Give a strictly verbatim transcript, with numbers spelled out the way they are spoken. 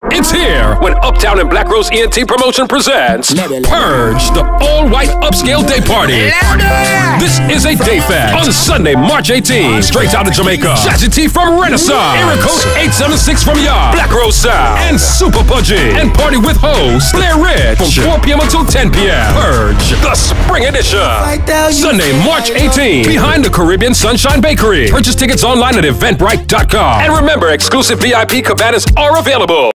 It's here when Uptown and Black Rose E N T Promotion presents Purge, the all-white upscale day party. This is a day fest on Sunday, March eighteenth. Straight out of Jamaica, Jazzy T from Renaissance, Era Coach eight seven six from Yard, Black Rose Sound, and Super Pudgy. And party with host Blair Rich from four p m until ten p m Purge, the spring edition. Sunday, March eighteenth, behind the Caribbean Sunshine Bakery. Purchase tickets online at eventbrite dot com. And remember, exclusive V I P cabanas are available.